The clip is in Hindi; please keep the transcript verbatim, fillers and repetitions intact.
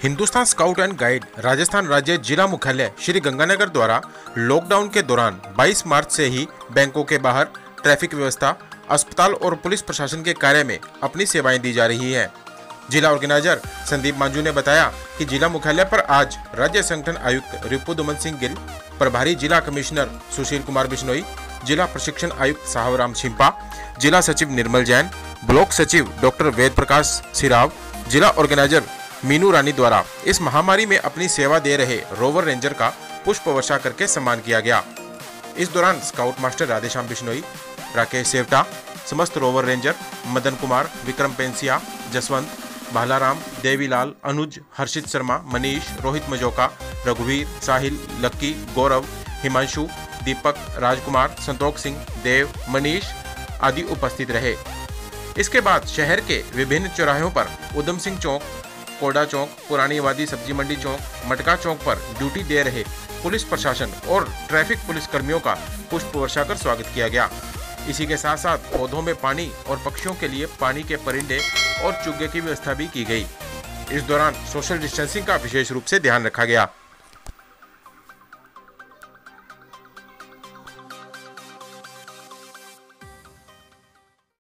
Hindustan scout and guide Rajasthan राज्य जिला मुख्यालय श्री गंगानगर द्वारा लॉकडाउन के दौरान बाईस मार्च से ही बैंकों के बाहर ट्रैफिक व्यवस्था, अस्पताल और पुलिस प्रशासन के कार्य में अपनी सेवाएं दी जा रही हैं। जिला ऑर्गेनाइजर संदीप मांझू ने बताया कि जिला मुख्यालय पर आज राज्य संगठन आयुक्त रिपुदमन सिंह गिल, प्रभारी जिला कमिश्नर सुशील कुमार बिश्नोई, जिला प्रशिक्षण आयुक्त साहबराम छिंपा, जिला सचिव निर्मल जैन, ब्लॉक सचिव डॉक्टर वेद प्रकाश सिराव, जिला ऑर्गेनाइजर मीनू रानी द्वारा इस महामारी में अपनी सेवा दे रहे रोवर रेंजर का पुष्प वर्षा करके सम्मान किया गया। इस दौरान स्काउट मास्टर राधेश्याम बिश्नोई, राकेश सेवटा, समस्त रोवर रेंजर मदन कुमार, विक्रम पेंसिया, जसवंत, भालाराम, देवीलाल, अनुज, हर्षित शर्मा, मनीष, रोहित मजोका, रघुवीर, साहिल, लक्की, गौरव, हिमांशु, दीपक, राजकुमार, संतोष सिंह, देव, मनीष आदि उपस्थित रहे। इसके बाद शहर के विभिन्न चौराहों पर उधम सिंह चौक, कोडा चौक, पुरानी वादी सब्जी मंडी चौक, मटका चौक पर ड्यूटी दे रहे पुलिस प्रशासन और ट्रैफिक पुलिस कर्मियों का पुष्प वर्षा कर स्वागत किया गया। इसी के साथ साथ पौधों में पानी और पक्षियों के लिए पानी के परिंदे और चुग्गे की व्यवस्था भी की गई। इस दौरान सोशल डिस्टेंसिंग का विशेष रूप से ध्यान रखा गया।